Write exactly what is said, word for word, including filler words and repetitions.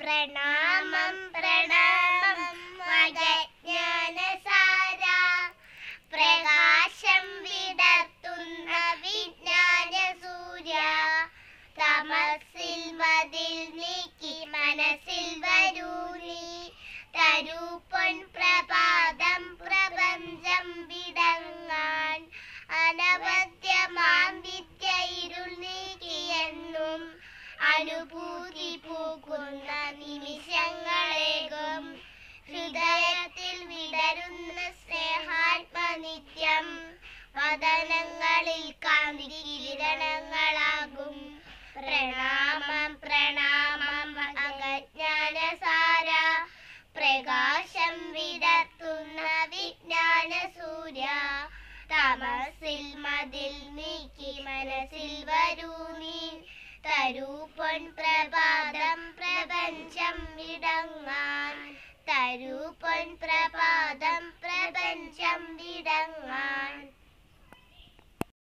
പ്രണാമം പ്രണാമം മകജ്ഞാനസാര പ്രകാശം വിടർത്തുന്ന വിജ്ഞാന സൂര്യ തമസിൽ മതിൽ നീക്കി മനസ്സിൽ വരൂ നീ തരൂ പൊൻ പ്രഭാതം പ്രപഞ്ചം വിടങ്ങാൻ അനവദ്യമാം വിദ്യ ഇരുൾ നീക്കിയെന്നും അനുഭൂതി പൂക്കുന്ന നിമിഷങ്ങളേകും ഹൃദയത്തിൽ വിടരുന്ന സ്നേഹാത്മനിത്യം വദനങ്ങളിൽ കാന്തി കിരണങ്ങളാകും. പ്രണാമം പ്രണാമം അകജ്ഞാനസാര പ്രകാശം വിടർത്തുന്ന വിജ്ഞാന സൂര്യ തമസിൽ മതിൽ നീക്കി മനസ്സിൽ വരൂ നീ തരൂ പൊൻ പ്രഭാതം പ്രപഞ്ചം വിടങ്ങാൻ തരൂ പൊൻ പ്രഭാതം പ്രപഞ്ചം വിടങ്ങാൻ.